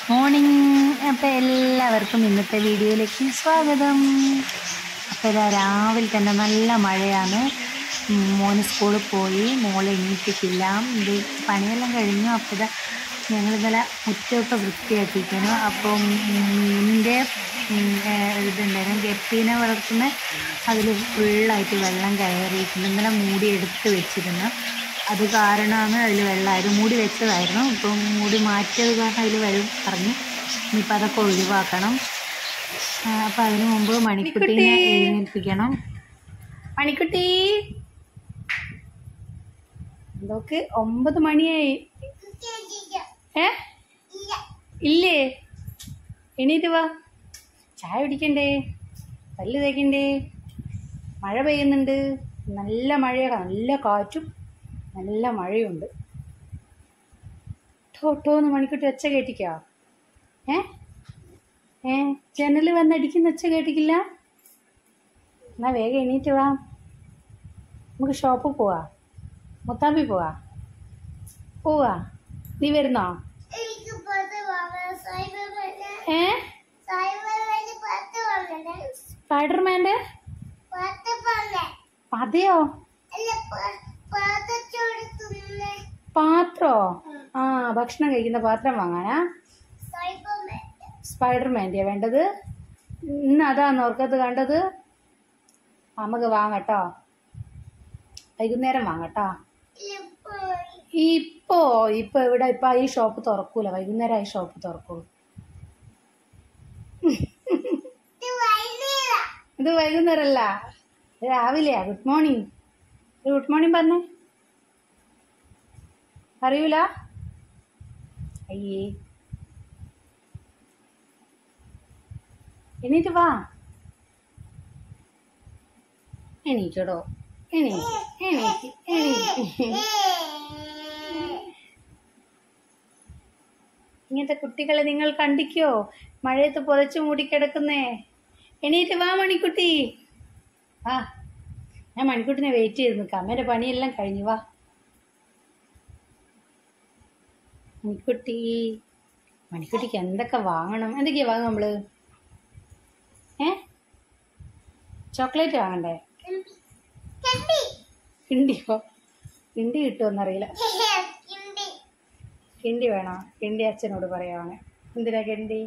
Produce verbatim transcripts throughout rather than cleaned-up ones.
Morning. അപ്പോൾ എല്ലാവർക്കും ഇന്നത്തെ വീഡിയോയിലേക്ക് സ്വാഗതം. അപ്പോൾ ഇതാ രാവിലെ തന്നെ നല്ല മഴയാണ്. മോന് സ്കൂളിൽ പോയി, മോളെ എണീറ്റിട്ടില്ല. ഇത് പണിയെല്ലാം കഴിഞ്ഞു. അപ്പോൾ ഇതാ ഞങ്ങൾ ഇന്നലെ മുറ്റമൊക്കെ വൃത്തിയാക്കിയിരിക്കുന്നു. അപ്പം മീനിൻ്റെ ഇതുണ്ടായിരുന്നു, ഗപ്പീനെ വളർത്തുന്ന, അതിൽ ഫുള്ളായിട്ട് വെള്ളം കയറിയിട്ടുണ്ട്. ഇന്നലെ മൂടി എടുത്ത് വെച്ചിരുന്നു. അത് കാരണമാണ് അതിൽ വെള്ളമായത്. മൂടി വെച്ചതായിരുന്നു, ഇപ്പം മൂടി മാറ്റിയത് കാരണം അതിൽ വെള്ളം ഇറങ്ങി. ഇനിയിപ്പോൾ അതൊക്കെ ഒഴിവാക്കണം. അപ്പം അതിന് മുമ്പ് മണിക്കുട്ടീനെ എഴുന്നേൽപ്പിക്കണം. മണിക്കുട്ടി എന്തൊക്കെ ഒമ്പത് മണിയായി. ഏ ഇല്ലേ? എണീറ്റ് വാ, ചായ കുടിക്കണ്ടേ, പല്ല് തേക്കണ്ടേ. മഴ പെയ്യുന്നുണ്ട്, നല്ല മഴയാണ്, നല്ല കാറ്റും നല്ല മഴയുണ്ട്. ടോട്ടോന്ന് മണിക്കുട്ടി ഒച്ച കേട്ടിക്കോ? ഏ ഏ ജനൽ വന്നടിക്കുന്ന ഒച്ച കേട്ടിക്കില്ല? എന്നാ വേഗം എണീറ്റ് വാ, നമുക്ക് ഷോപ്പിൽ പോവാ, മുത്താമ്പി പോവാ. പോവാ, നീ വരുന്നോ? ഏ സ്പൈഡർമാൻ്റെ അതെയോ? പാത്രോ? ആ, ഭക്ഷണം കഴിക്കുന്ന പാത്രം വാങ്ങാനാ? സ്പൈഡർമാൻ്റെയാ വേണ്ടത്? ഇന്ന് അതാന്ന് ഓർക്കത് കണ്ടത്. നമുക്ക് വാങ്ങട്ടോ, വൈകുന്നേരം വാങ്ങട്ടോ. ഇപ്പോ ഇപ്പൊ ഇവിടെ ഇപ്പൊ ഈ ഷോപ്പ് തുറക്കൂല, വൈകുന്നേരം ഈ ഷോപ്പ് തുറക്കുള്ളൂ. ഇത് വൈകുന്നേരമല്ല, രാവിലെയാ. ഗുഡ് മോർണിംഗ്, ഗുഡ് മോർണിംഗ് പറഞ്ഞേ. അറിയൂല? അയ്യേ, എണീറ്റ് വാ, എണീറ്റോടോ, എണീറ്റ് എണീറ്റ് എണീറ്റ്. ഇങ്ങനത്തെ കുട്ടികളെ നിങ്ങൾ കണ്ടിക്കോ? മഴയത്ത് പുതച്ചു മൂടിക്കിടക്കുന്നേ. എണീറ്റ് വാ മണിക്കുട്ടി, വാ. ഞാൻ മണിക്കുട്ടിനെ വെയിറ്റ് ചെയ്ത് നിൽക്കാം, അമ്മേൻ്റെ പണിയെല്ലാം കഴിഞ്ഞു. വാ മണിക്കുട്ടി. മണിക്കുട്ടിക്ക് എന്തൊക്കെ വാങ്ങണം? എന്തൊക്കെയാ വാങ്ങും നമ്മള്? ഏ ചോക്ലേറ്റ് വാങ്ങണ്ടേ? കിണ്ടിയോ? കിണ്ടി കിട്ടുമെന്നറിയില്ല. കിണ്ടി വേണോ? കിണ്ടി അച്ഛനോട് പറയാവാണ്. എന്തിനാ കിണ്ടി?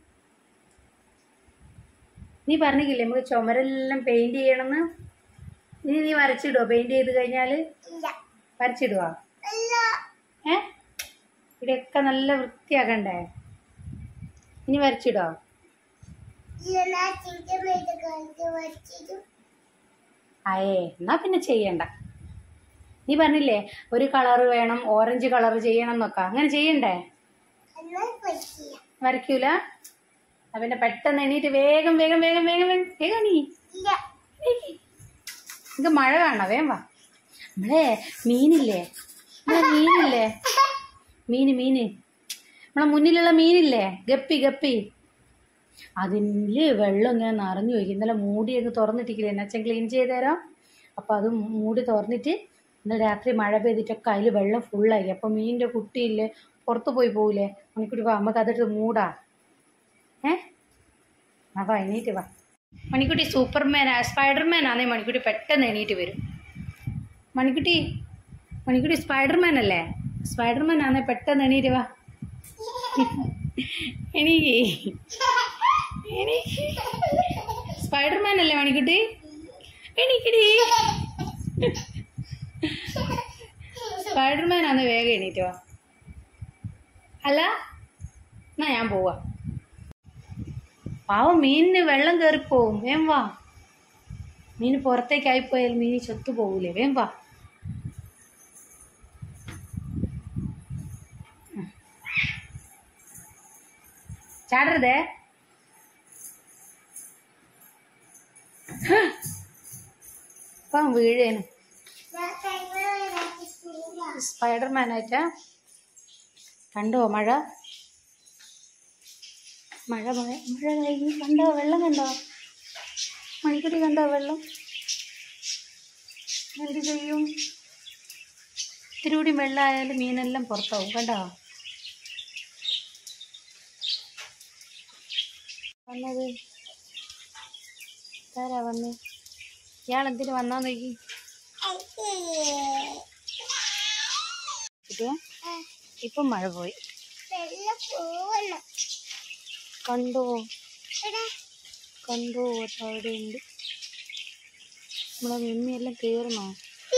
നീ പറഞ്ഞില്ലേ നമുക്ക് ചുമരെല്ലാം പെയിന്റ് ചെയ്യണമെന്ന്? ഇനി നീ വരച്ചിടുവോ? പെയിന്റ് ചെയ്ത് കഴിഞ്ഞാല് വരച്ചിടുവാ? ഏ ഇവിടെയൊക്കെ നല്ല വൃത്തിയാക്കണ്ടേ? ഇനി വരച്ചിടോ? അയേ, എന്നാ പിന്നെ ചെയ്യണ്ട. നീ പറഞ്ഞില്ലേ ഒരു കളറ് വേണം, ഓറഞ്ച് കളർ ചെയ്യണം എന്നൊക്കെ. അങ്ങനെ ചെയ്യണ്ടേ? വരയ്ക്കൂല? പിന്നെ പെട്ടെന്ന് എണീറ്റ് വേഗം വേഗം വേഗം വേഗം വേഗം വേഗം നീ എനിക്ക് മഴ കാണണം. വേഗം വാ. നമ്മളെ മീനില്ലേ, നമ്മളെ മീനില്ലേ, മീന് മീന് നമ്മളെ മുന്നിലുള്ള മീനില്ലേ, ഗപ്പി ഗപ്പി, അതില് വെള്ളം ഇങ്ങനെ നിറഞ്ഞു പോയി. ഇന്നലെ മൂടിയൊക്കെ തുറന്നിട്ടിക്കില്ലേ, എന്നെ അച്ഛൻ ക്ലീൻ ചെയ്ത് തരാം. അപ്പം അത് മൂടി തുറന്നിട്ട് ഇന്നലെ രാത്രി മഴ പെയ്തിട്ടൊക്കെ അതിൽ വെള്ളം ഫുള്ളായി. അപ്പം മീനിൻ്റെ കുട്ടിയില്ലേ പുറത്ത് പോയി പോവില്ലേ. മണിക്കുട്ടി വാ, നമുക്ക് അതിട്ട് മൂടാ. ഏ ആ വാ, എണീറ്റ് വാ. മണിക്കുട്ടി സൂപ്പർമാനാ, സ്പൈഡർമാനാന്നേ മണിക്കുട്ടി പെട്ടെന്ന് എണീറ്റ് വരും. മണിക്കുട്ടി മണിക്കുട്ടി സ്പൈഡർമാൻ അല്ലേ? സ്പൈഡർമാൻ ആണേ പെട്ടെന്ന് എണീറ്റ് വാ. എണീക്ക് എണീക്ക്. സ്പൈഡർമാൻ അല്ലേ മണിക്കുട്ടി? എണീക്കടി. സ്പൈഡർമാൻ ആണേ വേഗം എണീറ്റ് വാ. അല്ല എന്നാ ഞാൻ പോവാ. പാവം മീനിന് വെള്ളം കയറിപ്പോവും. വേം വാ. മീന് പുറത്തേക്കായിപ്പോയാൽ മീന് ചത്തു പോകൂലേ. വേം വാ. ചാടരുതേ. ഇപ്പം വീഴേന്. സ്പൈഡർമാനായിട്ടാ? കണ്ടോ മഴ? മഴ മഴ മഴ കഴിഞ്ഞ് കണ്ടോ? വെള്ളം കണ്ടോ? മണിക്കുട്ടി കണ്ടോ വെള്ളം? എന്ത് ചെയ്യും? ഇത്തിരി കൂടി വെള്ളമായാലും മീനെല്ലാം പുറത്താവും. കണ്ടോ? വന്നത് ആരാ വന്ന്? ഇയാളെന്തിനു വന്നാ നോക്കി? ഇപ്പം മഴ പോയി. കണ്ടോ കണ്ടോ അവിടെ ഉണ്ട്. നമ്മളെ മിമ്മിയെല്ലാം തീർന്നോ?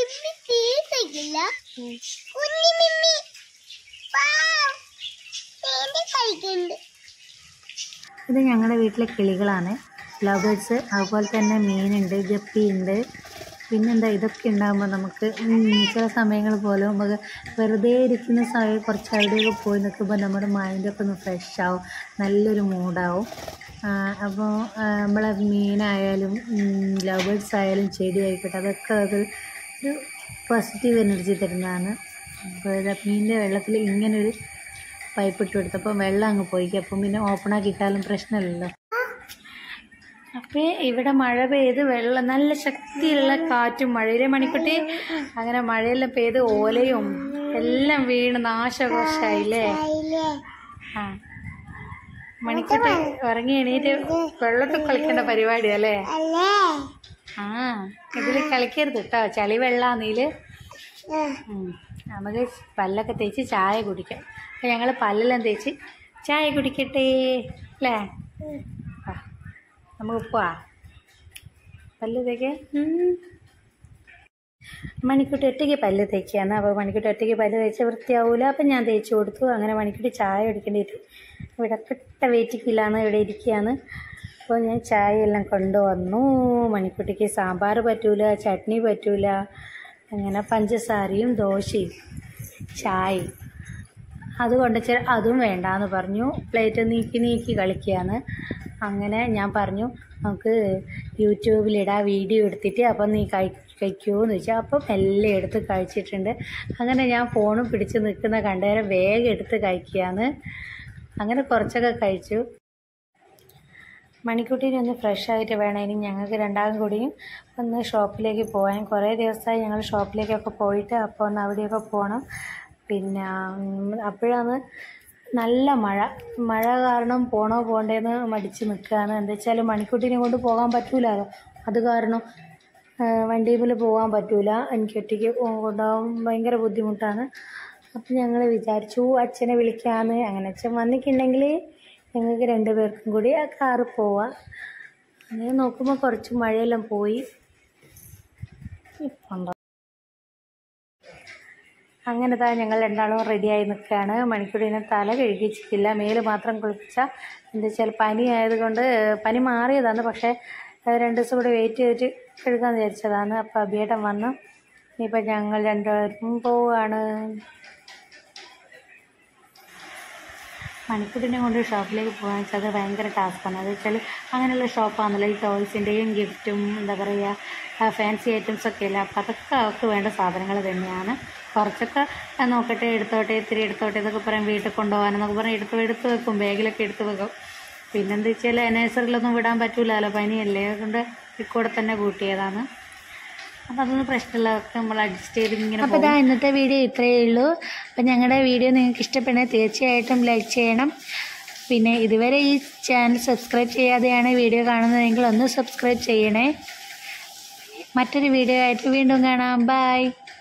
ഇത് ഞങ്ങളുടെ വീട്ടിലെ കിളികളാണ്, ലവ് ബേർഡ്സ്. അതുപോലെ തന്നെ മീനുണ്ട്, ഗപ്പിയുണ്ട്. പിന്നെന്താ, ഇതൊക്കെ ഉണ്ടാകുമ്പോൾ നമുക്ക് ചില സമയങ്ങൾ പോലെ നമുക്ക് വെറുതെ ഇരിക്കുന്ന സമയം കുറച്ച് അവിടെയൊക്കെ പോയി നിൽക്കുമ്പോൾ നമ്മുടെ മൈൻഡൊക്കെ ഒന്ന് ഫ്രഷ് ആവും, നല്ലൊരു മൂഡാവും. അപ്പോൾ നമ്മളെ മീനായാലും ലവ് ബേർഡ്സ് ആയാലും ചെടി ആയിക്കോട്ടെ, അതൊക്കെ അത് ഒരു പോസിറ്റീവ് എനർജി തരുന്നതാണ്. അപ്പോൾ മീനിൻ്റെ വെള്ളത്തിൽ ഇങ്ങനൊരു പൈപ്പ് ഇട്ട് കൊടുത്തപ്പോൾ വെള്ളം അങ്ങ് പോയിക്കും. അപ്പം പിന്നെ ഓപ്പൺ ആക്കിയിട്ടാലും പ്രശ്നമില്ലല്ലോ. അപ്പോൾ ഇവിടെ മഴ പെയ്ത് വെള്ളം നല്ല ശക്തിയുള്ള കാറ്റും മഴയിലെ മണിക്കുട്ടി അങ്ങനെ മഴയെല്ലാം പെയ്ത് ഓലയും എല്ലാം വീണ് നാശകോശായില്ലേ. ആ മണിക്കുട്ടി ഉറങ്ങി എണീറ്റ് വെള്ളത്തിൽ കളിക്കേണ്ട പരിപാടിയല്ലേ. ആ ഇതിൽ കളിക്കരുത് കേട്ടോ, ചളി വെള്ളാന്നീല്. നമുക്ക് പല്ലൊക്കെ തേച്ച് ചായ കുടിക്കാം. അപ്പം ഞങ്ങൾ പല്ലെല്ലാം തേച്ച് ചായ കുടിക്കട്ടെ അല്ലേ. ആ നമുക്ക് പോവാ പല്ല് തേക്കാൻ. മണിക്കുട്ടി ഒറ്റയ്ക്ക് പല്ല് തേക്കുകയാണ്. അപ്പോൾ മണിക്കുട്ടി ഒറ്റയ്ക്ക് പല്ല് തേച്ച് വൃത്തിയാവില്ല. അപ്പം ഞാൻ തേച്ച് കൊടുത്തു. അങ്ങനെ മണിക്കുട്ടി ചായ കുടിക്കേണ്ടിയിട്ട് ഇവിടെ കിട്ട വെയിറ്റിക്കില്ലാന്ന് ഇവിടെ ഇരിക്കുകയാണ്. അപ്പോൾ ഞാൻ ചായ എല്ലാം കൊണ്ടുവന്നു. മണിക്കുട്ടിക്ക് സാമ്പാർ പറ്റൂല, ചട്നി പറ്റൂല, അങ്ങനെ പഞ്ചസാരയും ദോശയും ചായയും അതുകൊണ്ട് ചെ അതും വേണ്ടാന്ന് പറഞ്ഞു. പ്ലേറ്റ് നീക്കി നീക്കി കളിക്കുകയാണ്. അങ്ങനെ ഞാൻ പറഞ്ഞു നമുക്ക് യൂട്യൂബിലിടാം വീഡിയോ എടുത്തിട്ട്, അപ്പം നീ കഴി കഴിക്കുമോയെന്ന് ചോദിച്ചാൽ അപ്പം എല്ലാം എടുത്ത് കഴിച്ചിട്ടുണ്ട്. അങ്ങനെ ഞാൻ ഫോണും പിടിച്ച് നിൽക്കുന്ന കണ്ടേരം വേഗം എടുത്ത് കഴിക്കുകയാണ്. അങ്ങനെ കുറച്ചൊക്കെ കഴിച്ചു. മണിക്കുട്ടീനെ ഒന്ന് ഫ്രഷ് ആയിട്ട് വേണം ഇനി ഞങ്ങൾക്ക് രണ്ടാം കൂടിയും ഒന്ന് ഷോപ്പിലേക്ക് പോകാൻ. കുറേ ദിവസമായി ഞങ്ങൾ ഷോപ്പിലേക്കൊക്കെ പോയിട്ട്, അപ്പോൾ ഒന്ന് അവിടെയൊക്കെ പോകണം. പിന്നെ അപ്പോഴാണ് നല്ല മഴ മഴ കാരണം പോണോ പോണ്ടേന്ന് മടിച്ച് നിൽക്കുകയാണ്. എന്താ വെച്ചാൽ മണിക്കുട്ടീനെ കൊണ്ട് പോകാൻ പറ്റൂലല്ലോ, അത് കാരണം വണ്ടിയിൽ പോകാൻ പറ്റൂല. എനിക്ക് ഒറ്റയ്ക്ക് കൊണ്ടുപോകാൻ ഭയങ്കര ബുദ്ധിമുട്ടാണ്. അപ്പം ഞങ്ങൾ വിചാരിച്ചു അച്ഛനെ വിളിക്കാമെന്ന്. അങ്ങനെ അച്ഛൻ വന്നിട്ടുണ്ടെങ്കിൽ ഞങ്ങൾക്ക് രണ്ടു പേർക്കും കൂടി ആ കാറ് പോവാം. അങ്ങനെ നോക്കുമ്പോൾ കുറച്ച് മഴയെല്ലാം പോയി. ഉണ്ടോ അങ്ങനെ താ ഞങ്ങൾ രണ്ടാളും റെഡിയായി നിൽക്കുകയാണ്. മണിക്കൂറിനെ തല കഴുകിച്ചിട്ടില്ല, മേല് മാത്രം കുളിപ്പിച്ചാൽ എന്താ വെച്ചാൽ പനി ആയതുകൊണ്ട് പനി മാറിയതാണ്. പക്ഷേ രണ്ട് ദിവസം കൂടി വെയിറ്റ് ചെയ്തിട്ട് കഴുകാമെന്ന് വിചാരിച്ചതാണ്. അപ്പോൾ അഭിയേട്ടൻ വന്നു. ഇനിയിപ്പോൾ ഞങ്ങൾ രണ്ടുപേരും പോവുകയാണ്. മണിക്കൂറിനെ കൊണ്ട് ഷോപ്പിലേക്ക് പോകാന്ന് വെച്ചാൽ അത് ഭയങ്കര ടാസ്ക്കാണ്. അത് വെച്ചാൽ അങ്ങനെയുള്ള ഷോപ്പാണല്ലോ ഈ ടോയ്സിൻ്റെയും ഗിഫ്റ്റും എന്താ പറയുക ഫാൻസി ഐറ്റംസൊക്കെ ഇല്ല. അപ്പോൾ അതൊക്കെ അവർക്ക് വേണ്ട സാധനങ്ങൾ തന്നെയാണ്. കുറച്ചൊക്കെ നോക്കട്ടെ, എടുത്തോട്ടെ, ഇത്തിരി എടുത്തോട്ടെ എന്നൊക്കെ പറയും. വീട്ടിൽ കൊണ്ടുപോകാനെന്നൊക്കെ പറഞ്ഞാൽ എടുത്ത് എടുത്ത് വെക്കും, ബാഗിലൊക്കെ എടുത്ത് വെക്കും. പിന്നെന്താ വെച്ചാൽ നഴ്സറിയിലൊന്നും വിടാൻ പറ്റൂലല്ലോ, പനിയല്ലേ, അതുകൊണ്ട് ഇക്കൂടെ തന്നെ കൂട്ടിയതാണ്. അപ്പോൾ അതൊന്നും പ്രശ്നമില്ല, അതൊക്കെ നമ്മൾ അഡ്ജസ്റ്റ് ചെയ്ത് ഇങ്ങനെ. അപ്പോൾ ഇതാ ഇന്നത്തെ വീഡിയോ ഇത്രയേ ഉള്ളൂ. അപ്പോൾ ഞങ്ങളുടെ വീഡിയോ നിങ്ങൾക്ക് ഇഷ്ടപ്പെടുന്നത് തീർച്ചയായിട്ടും ലൈക്ക് ചെയ്യണം. പിന്നെ ഇതുവരെ ഈ ചാനൽ സബ്സ്ക്രൈബ് ചെയ്യാതെയാണ് വീഡിയോ കാണുന്നതെങ്കിൽ ഒന്ന് സബ്സ്ക്രൈബ് ചെയ്യണേ. മറ്റൊരു വീഡിയോ ആയിട്ട് വീണ്ടും കാണാം. ബൈ.